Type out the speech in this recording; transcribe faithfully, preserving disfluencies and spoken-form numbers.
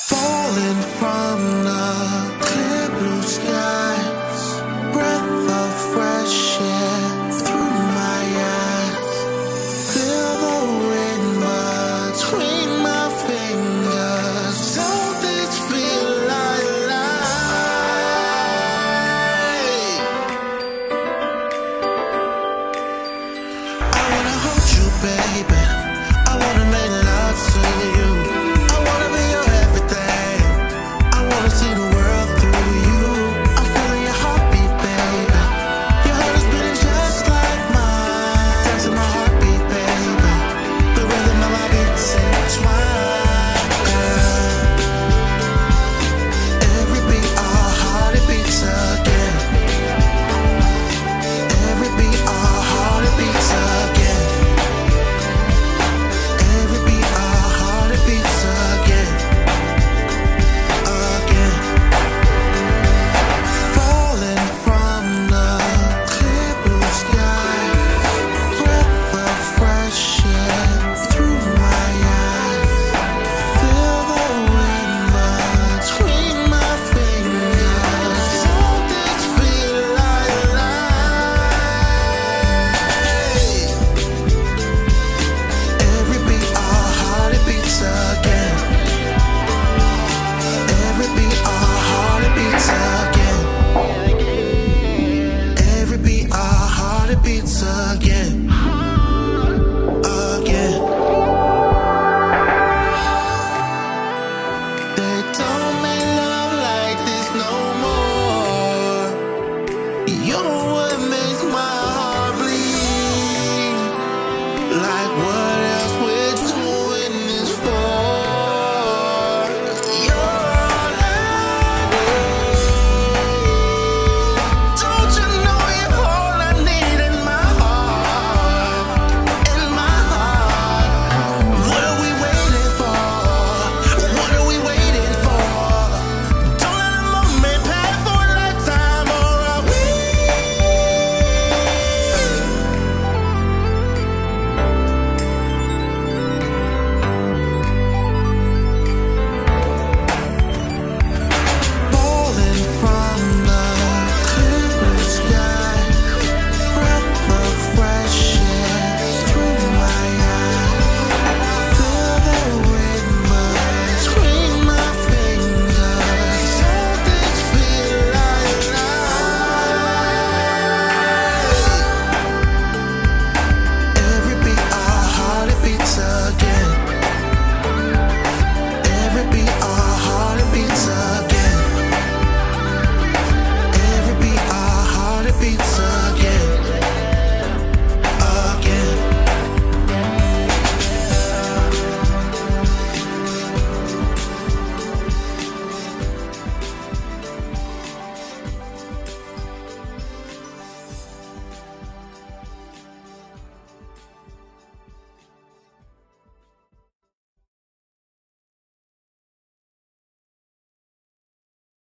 falling from the clear blue skies, breath of fresh air through my eyes, feel the wind between my fingers. Don't this feel like life? I wanna hold you, baby. I wanna make love to you. I wanna be your everything. I wanna see the world through you. I'm feeling your heartbeat, baby. Your heart is beating just like mine. Dancing my heartbeat, baby. The rhythm of my beats intertwine, girl. Every beat, our heart, it beats again. Every beat, our heart, it beats again. Every beat, our heart, it beats again. Again. Falling from the clear blue skies, breath of fresh air through my eyes, feel the wind between my fingers. Don't this feel like life? Every beat, our heart, it beats again. Every beat, our heart, it beats again. Every beat, our heart, it beats again. Again. They don't make love like this no more. You're what makes my heart bleed. Like what else we're doing this for? You're all I need. Don't you know you're all I need in my heart? In my heart. What are we waiting for? What are we waiting for? Don't let a moment pass for a lifetime, or are we? Falling from the clear blue sky, breath of fresh air through my eyes, feel the wind between my fingers. Don't this feel like life? Every beat, our heart, it beats again. Every beat, our heart, it beats again. Every beat, our heart, it beats again.